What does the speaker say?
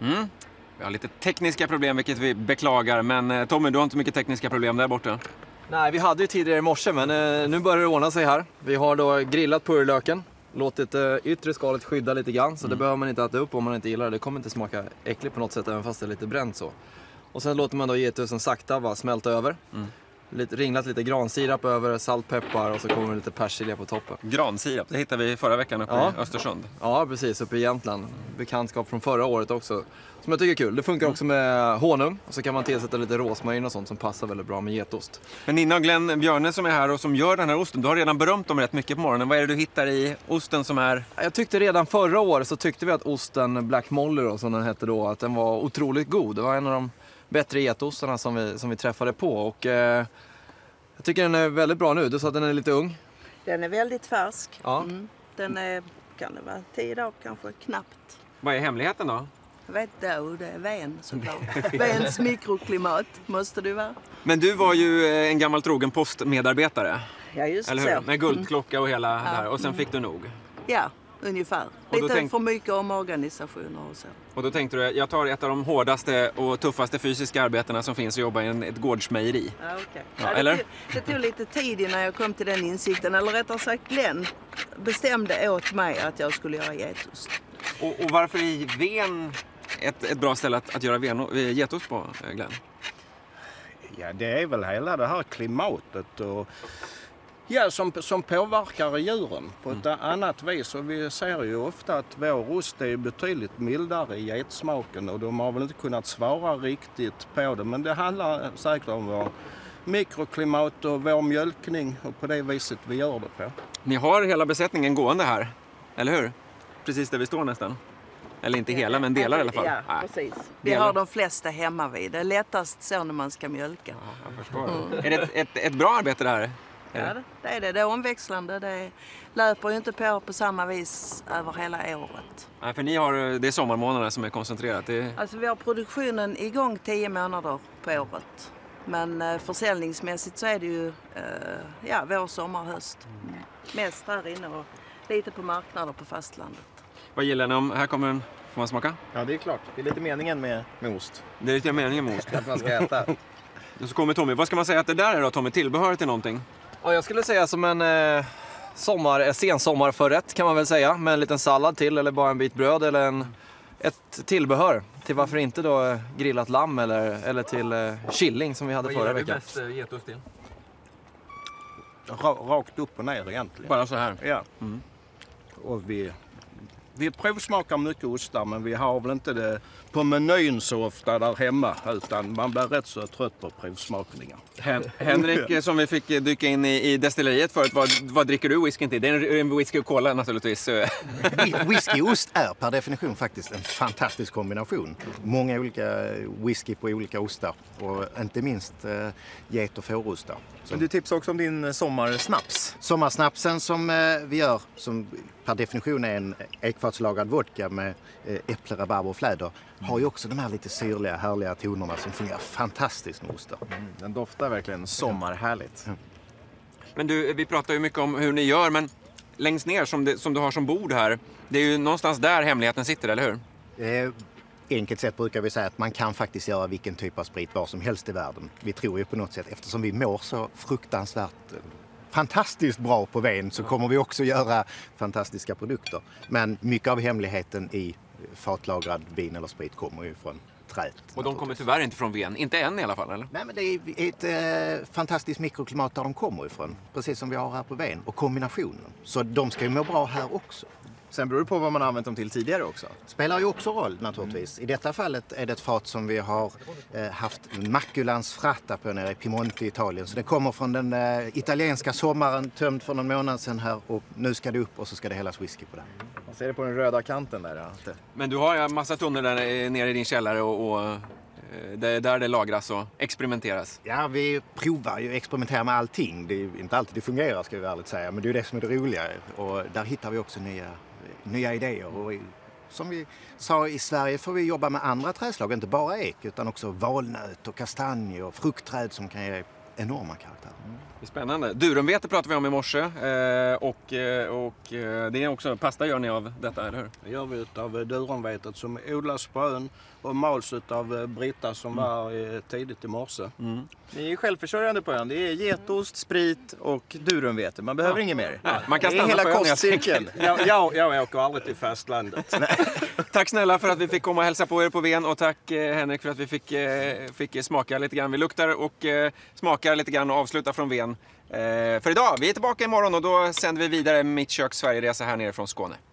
Vi har lite tekniska problem, vilket vi beklagar. Men Tommy, du har inte mycket tekniska problem där borta. Nej, vi hade ju tidigare i morse, men nu börjar det ordna sig här. Vi har då grillat purjolöken, låtit yttre skalet skydda lite grann. Så det behöver man inte äta upp om man inte gillar det. Det kommer inte smaka äckligt på något sätt, även fast det är lite bränt så. Och sen låter man då getusen sakta bara smälta över. Ringlat lite gransirap över, saltpeppar och så kommer det lite persilja på toppen. Gransirap, det hittade vi förra veckan uppe i Östersund. Ja, precis, uppe i Jämtland. Bekantskap från förra året också. Som jag tycker är kul. Det funkar också med honung. Och så kan man tillsätta lite rosmarin och sånt som passar väldigt bra med getost. Men Nina och Glenn Björne som är här och som gör den här osten, du har redan berömt dem rätt mycket på morgonen. Vad är det du hittar i osten som är... Jag tyckte redan förra året så tyckte vi att osten Black Molly då, som den hette då, att den var otroligt god. Det var en av de bättre getostarna som vi träffade på. Och jag tycker den är väldigt bra nu. Du sa att den är lite ung. Den är väldigt färsk. Ja. Den är, kan det vara 10 dagar kanske, knappt. Vad är hemligheten då? Jag vet då, det är ven såklart. Vens mikroklimat måste det vara. Men du var ju en gammal trogen postmedarbetare. Ja, just eller hur? så. Med guldklocka och hela det här. Och sen fick du nog. Ja, ungefär. Lite för mycket omorganisationer och så. Och då tänkte du, jag tar ett av de hårdaste och tuffaste fysiska arbetena som finns och jobbar i ett gårdsmejeri. Ja, okej. Ja, Ja, eller? Det tog lite tid innan jag kom till den insikten. Eller rättare sagt, Glenn bestämde åt mig att jag skulle göra getost. Och varför är Ven ett bra ställe att göra getost på, Glenn? Ja, det är väl hela det här klimatet och ja, som påverkar djuren på ett annat vis. Och vi ser ju ofta att vår ost är betydligt mildare i getsmaken och de har väl inte kunnat svara riktigt på det. Men det handlar säkert om vår mikroklimat och vår mjölkning och på det viset vi gör det på. Ni har hela besättningen gående här, eller hur? Precis där vi står nästan. Eller inte hela, men delar i alla fall. Ja, precis. Vi har de flesta hemma vid. Det är lättast så när man ska mjölka. Ja, jag förstår. Är det ett bra arbete det här? Ja, det är det. Det är omväxlande. Det löper ju inte på samma vis över hela året. Nej, för det är sommarmånaderna som är koncentrerat. Alltså vi har produktionen igång 10 månader på året. Men försäljningsmässigt så är det ju vår, sommar, höst. Mest här inne och lite på marknader på fastlandet. Vad gillar ni om? Här kommer en... Får man smaka? Ja, det är klart. Det är lite meningen med ost. Det är lite meningen med ost. Att man ska äta. Och så kommer Tommy. Vad ska man säga att det där är då, Tommy? Tillbehör till någonting? Ja, jag skulle säga som en sensommarförrätt kan man väl säga. Med en liten sallad till eller bara en bit bröd eller ett tillbehör. Till varför inte då grillat lamm eller till killing som vi hade förra veckan. Vad gillar du bäst getost till? Rakt upp och ner egentligen. Bara så här? Ja. Och vi provsmakar mycket ostar, men vi har väl inte det på menyn så ofta där hemma, utan man blir rätt så trött på provsmakningar. Henrik, som vi fick dyka in i destilleriet förut, vad dricker du whiskyn till? Det är en whisky och cola naturligtvis. Whisky och ost är per definition faktiskt en fantastisk kombination. Många olika whisky på olika ostar och inte minst get- och fårostar. Men du tipsar också om din sommarsnaps. Sommarsnapsen som vi gör, som per definition är en ekfatslagad vodka med äpple, rabarber och fläder, har ju också de här lite syrliga, härliga tonerna som fungerar fantastiskt med ostar. Den doftar verkligen sommarhärligt. Men du, vi pratar ju mycket om hur ni gör, men längst ner som du har som bord här, det är ju någonstans där hemligheten sitter, eller hur? Enkelt sett brukar vi säga att man kan faktiskt göra vilken typ av sprit var som helst i världen. Vi tror ju på något sätt, eftersom vi mår så fruktansvärt fantastiskt bra på ven, så kommer vi också göra fantastiska produkter. Men mycket av hemligheten i fatlagrad vin eller sprit kommer ju från trädet. Och de kommer tyvärr inte från ven, inte än i alla fall, eller? Nej, men det är ett fantastiskt mikroklimat där de kommer ifrån, precis som vi har här på ven, och kombinationen. Så de ska ju må bra här också. Sen beror det på vad man har använt dem till tidigare också. Spelar ju också roll naturligtvis. I detta fallet är det ett fat som vi har haft Maculans fratta på nere i Piemonte i Italien. Så det kommer från den italienska sommaren, tömd för någon månad sedan här, och nu ska det upp och så ska det hällas whisky på det. Man ser det på den röda kanten där. Ja. Men du har ju en massa tunnor där nere i din källare och där det lagras och experimenteras. Ja, vi provar ju, experimenterar med allting. Det är inte alltid det fungerar, ska vi ärligt säga, men det är det som är det roliga. Och där hittar vi också nya idéer. Och som vi sa, i Sverige får vi jobba med andra trädslag, inte bara ek, utan också valnöt och kastanj och fruktträd som kan ge enorma karaktär. Det är spännande. Durumvete pratade vi om i morse och det är också, pasta gör ni av detta, eller hur? Det gör vi av durumvetet som odlas på ön och mals av Britta som var tidigt i morse. Ni är självförsörjande på ön. Det är getost, sprit och durumvete. Man behöver inget mer. Man kan det är stanna hela på ön, helt kostcirkeln. Jag åker aldrig till fastlandet. Tack snälla för att vi fick komma och hälsa på er på Ven och tack Henrik för att vi fick smaka lite grann. Vi luktar och smakar lite grann och avslutar från Ven för idag. Vi är tillbaka imorgon och då sänder vi vidare Mitt kök Sverige-resa här nere från Skåne.